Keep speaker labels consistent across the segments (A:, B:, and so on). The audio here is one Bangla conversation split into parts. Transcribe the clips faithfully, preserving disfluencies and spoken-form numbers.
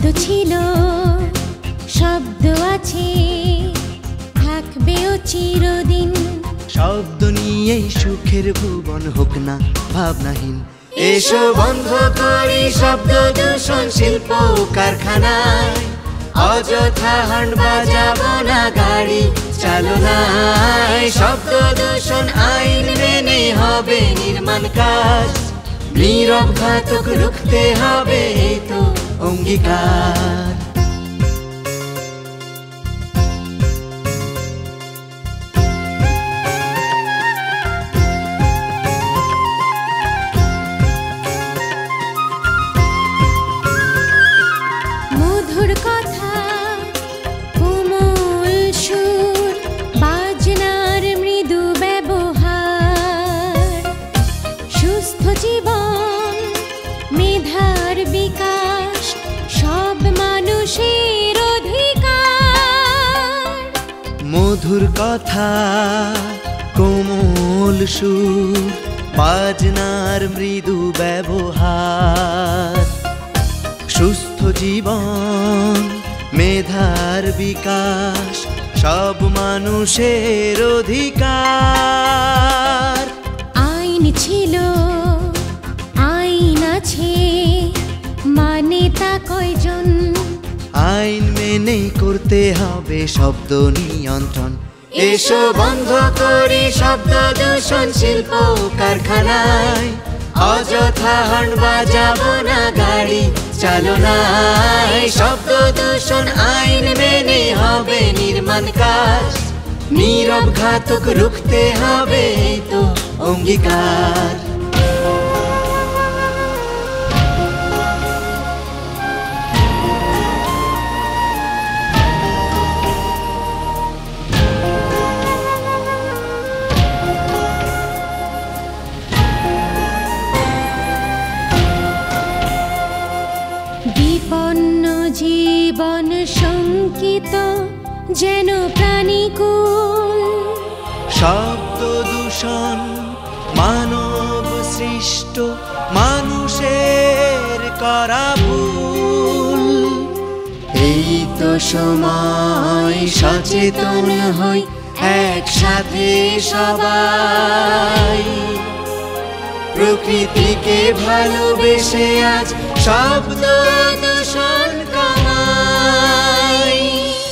A: শব্দ ছিল, শব্দ আছে, থাকবেও চিরদিন।
B: শব্দ নিয়েই সুখের ভুবন হোক না ভাবনাহীন। এসো বন্ধ করি শব্দ দূষণ শিল্প কারখানায়, অযথা হর্ন বাজাবো না গাড়ি চালনায়। শব্দ দূষণ আইন মেনে হবে নির্মাণ কাজ, নীরব ঘাতক রুখতে হবে এই তো অঙ্গীকার।
A: মধুর কথা, কোমল সুর, বাজনার মৃদু ব্যবহার, সুস্থ জীবন, মেধার বিকাশ, সব মানুষের অধিকার।
B: মধুর কথা, কোমল সুর, বাজনার মৃদু ব্যবহার, সুস্থ জীবন, মেধার বিকাশ, সব মানুষের অধিকার।
A: আইন ছিল, আইন আছে, মানে তা কয়জন?
B: আইন মেনে করতে হবে শব্দ নিয়ন্ত্রণ। এসো বন্ধ করি শব্দ দূষণ শিল্প কারখানায়, অযথা হর্ন বাজাবো না গাড়ি চালনায়। শব্দ দূষণ আইন মেনে হবে নির্মাণ কাজ, নীরব ঘাতক রুখতে হবে এই তো অঙ্গীকার।
A: বিপন্ন জীবন শঙ্কিত যেন প্রাণীকুল।
B: শব্দ দূষণ মানব সৃষ্ট, মানুষের করা ভুল। এই তো সময় সচেতন হই একসাথে সবাই, প্রকৃতিকে ভালোবেসে আজ শব্দ দূষণ কমাই।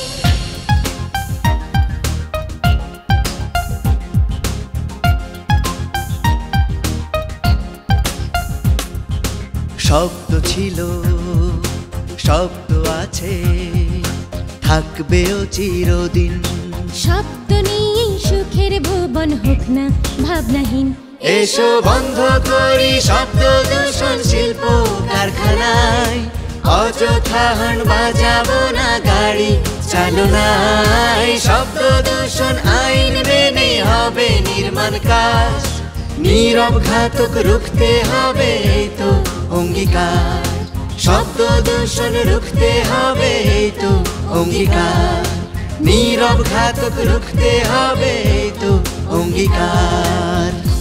B: শব্দ ছিল, শব্দ আছে, থাকবেও চিরদিন।
A: শব্দ নিয়ে সুখের ভুবন হোক না ভাবনাহীন।
B: এসো বন্ধ করি শব্দ দূষণ শিল্প কারখানায়, অযথা হর্ন বাজাবো না গাড়ি চালনায়। শব্দ দূষণ আইন মেনে হবে নির্মাণ কাজ, নীরব ঘাতক রুখতে হবে এই তো অঙ্গীকার। শব্দ দূষণ রুখতে হবে এই তো অঙ্গীকার, নীরব ঘাতক রুখতে হবে এই তো অঙ্গীকার।